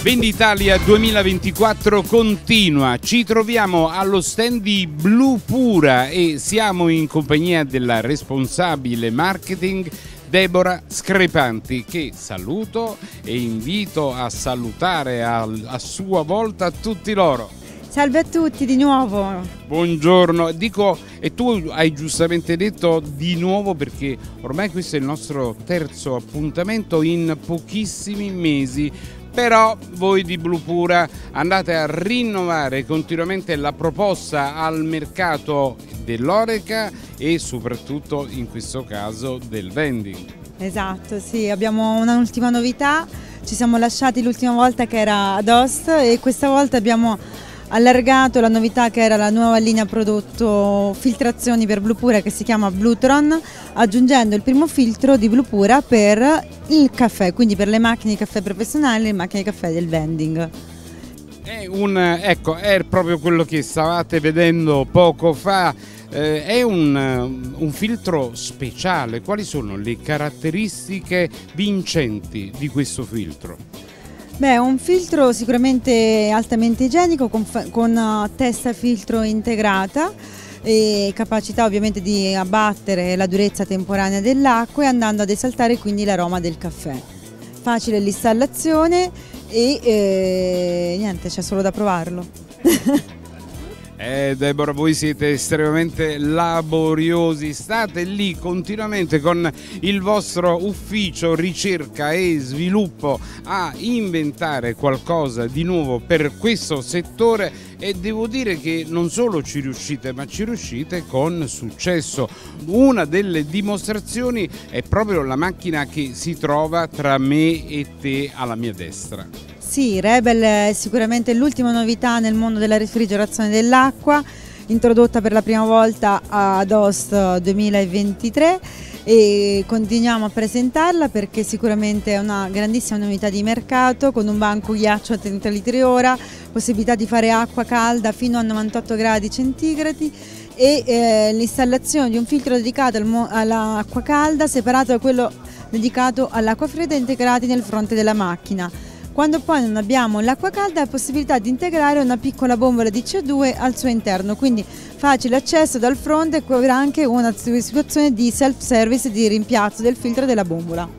Venditalia 2024 continua, ci troviamo allo stand di Bluepura e siamo in compagnia della responsabile marketing Deborah Screpanti, che saluto e invito a salutare a sua volta tutti loro. Salve a tutti di nuovo. Buongiorno, dico, e tu hai giustamente detto di nuovo perché ormai questo è il nostro terzo appuntamento in pochissimi mesi. Però voi di Bluepura andate a rinnovare continuamente la proposta al mercato dell'Horeca e soprattutto in questo caso del vending. Esatto, sì, abbiamo un'ultima novità, ci siamo lasciati l'ultima volta che era ad Host e questa volta abbiamo allargato la novità che era la nuova linea prodotto filtrazioni per Bluepura che si chiama Bluetron, aggiungendo il primo filtro di Bluepura per il caffè, quindi per le macchine di caffè professionali e le macchine di caffè del vending. Ecco, è proprio quello che stavate vedendo poco fa, è un filtro speciale. Quali sono le caratteristiche vincenti di questo filtro? Beh, un filtro sicuramente altamente igienico con testa filtro integrata e capacità ovviamente di abbattere la durezza temporanea dell'acqua e andando ad esaltare quindi l'aroma del caffè. Facile l'installazione e niente, c'è solo da provarlo. Deborah, voi siete estremamente laboriosi, state lì continuamente con il vostro ufficio ricerca e sviluppo a inventare qualcosa di nuovo per questo settore e devo dire che non solo ci riuscite, ma ci riuscite con successo. Una delle dimostrazioni è proprio la macchina che si trova tra me e te alla mia destra. Sì, Rebel è sicuramente l'ultima novità nel mondo della refrigerazione dell'acqua, introdotta per la prima volta ad Host 2023 e continuiamo a presentarla perché sicuramente è una grandissima novità di mercato con un banco ghiaccio a 30 litri ora, possibilità di fare acqua calda fino a 98 gradi centigradi e l'installazione di un filtro dedicato all'acqua calda separato da quello dedicato all'acqua fredda integrati nel fronte della macchina. Quando poi non abbiamo l'acqua calda, la possibilità di integrare una piccola bombola di CO2 al suo interno, quindi facile accesso dal fronte e avrà anche una situazione di self-service di rimpiazzo del filtro della bombola.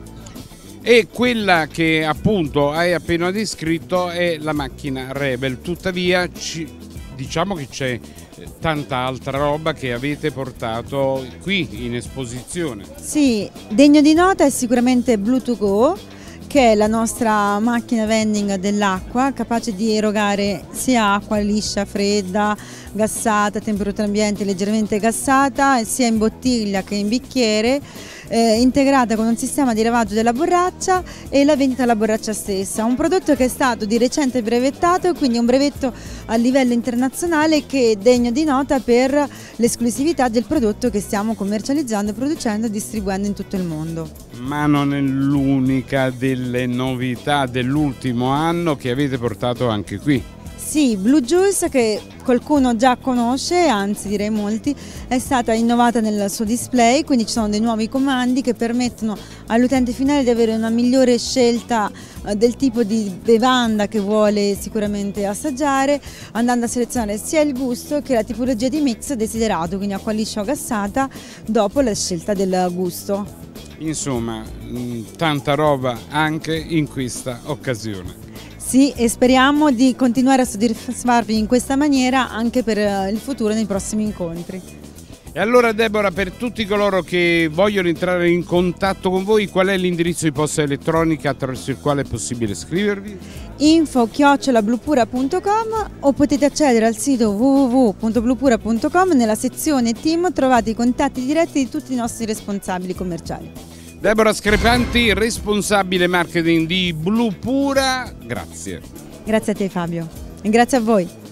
E quella che appunto hai appena descritto è la macchina Rebel, tuttavia diciamo che c'è tanta altra roba che avete portato qui in esposizione. Sì, degno di nota è sicuramente Blu2Go, che è la nostra macchina vending dell'acqua, capace di erogare sia acqua liscia, fredda, gassata, temperatura ambiente leggermente gassata, sia in bottiglia che in bicchiere, integrata con un sistema di lavaggio della borraccia e la vendita alla borraccia stessa. Un prodotto che è stato di recente brevettato, quindi un brevetto a livello internazionale che è degno di nota per l'esclusività del prodotto che stiamo commercializzando, producendo e distribuendo in tutto il mondo. Ma non è l'unica delle novità dell'ultimo anno che avete portato anche qui. Sì, Blue Juice, che qualcuno già conosce, anzi direi molti, è stata innovata nel suo display, quindi ci sono dei nuovi comandi che permettono all'utente finale di avere una migliore scelta del tipo di bevanda che vuole sicuramente assaggiare, andando a selezionare sia il gusto che la tipologia di mix desiderato, quindi acqua liscia o gassata, dopo la scelta del gusto. Insomma, tanta roba anche in questa occasione. Sì, e speriamo di continuare a soddisfarvi in questa maniera anche per il futuro nei prossimi incontri. E allora Deborah, per tutti coloro che vogliono entrare in contatto con voi, qual è l'indirizzo di posta elettronica attraverso il quale è possibile scrivervi? info@bluepura.com o potete accedere al sito www.bluepura.com. Nella sezione team trovate i contatti diretti di tutti i nostri responsabili commerciali. Deborah Screpanti, responsabile marketing di Bluepura, grazie. Grazie a te Fabio e grazie a voi.